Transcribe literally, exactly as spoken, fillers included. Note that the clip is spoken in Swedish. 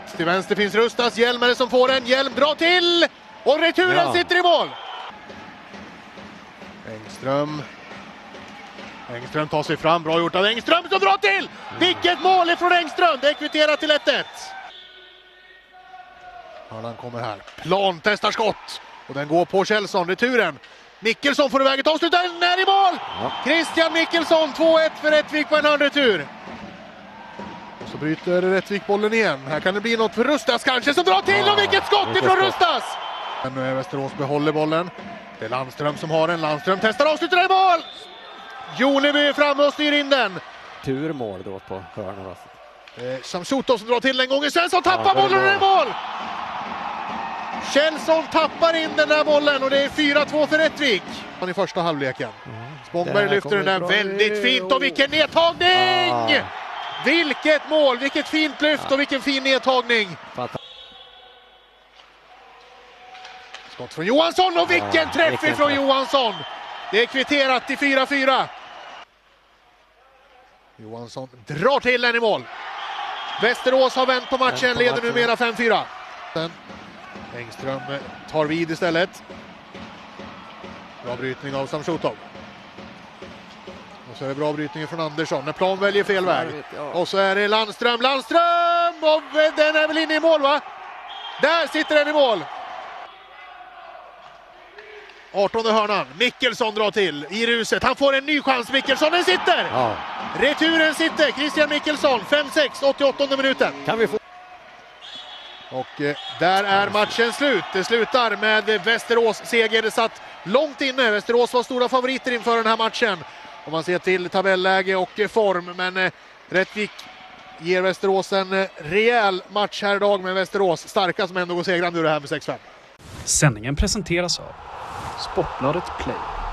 Till vänster finns Rustas, Hjelm är det som får en, Hjelm drar till och returen ja. sitter i mål. Engström. Engström tar sig fram, bra gjort av Engström som drar till! Vilket mål ifrån Engström, det är kvitterat till ett ett. Hörnan kommer här, Plan testar skott och den går på Kjellson, returen. Mikkelsson får iväg ett avsluta, den är i mål! Ja. Christian Mikkelsson, två ett för Rättvik på en handretur. Och så bryter Rättvik bollen igen, här kan det bli något för Rustas kanske som drar till ja, och vilket skott vilket ifrån skott. Rustas! Men nu är Västerås behåller bollen, det är Landström som har den, Landström testar avslutar i mål! Joneby är framme och styr in den. Turmål då på hörnan. Eh, Samsutov som drar till en gång i Svensson tappar ja, bollen och i mål! Kjellson tappar in den där bollen och det är fyra två för Rättvik. Han i första halvleken. Mm. Spångberg lyfter den där väldigt fint och vilken nedtagning! Ah. Vilket mål, vilket fint lyft ah. och vilken fin nedtagning. Fatt. Skott från Johansson och vilken ah, träff vilken från träff. Johansson. Det är kvitterat i fyra fyra. Johansson drar till den i mål. Västerås har vänt på matchen, på leder matchen. numera fem fyra. Engström tar vid istället. Bra brytning av Samsutov. Och så är det bra brytning från Andersson när Plan väljer fel väg. Och så är det Landström, Landström! Och den är väl inne i mål va? Där sitter den i mål. artonde hörnan, Mikkelsson drar till i ruset. Han får en ny chans, Mikkelsson, den sitter! Ja. Returen sitter, Christian Mikkelsson, fem sex, åttioåttonde minuten. Kan vi få... Och eh, där är matchen slut. Det slutar med Västerås seger. Det satt långt inne. Västerås var stora favoriter inför den här matchen. Om man ser till tabelläge och eh, form. Men eh, Rättvik ger Västerås en eh, rejäl match här idag med Västerås. Starka som ändå går segrande ur det här med sex fem. Sändningen presenteras av Sportbladet Play.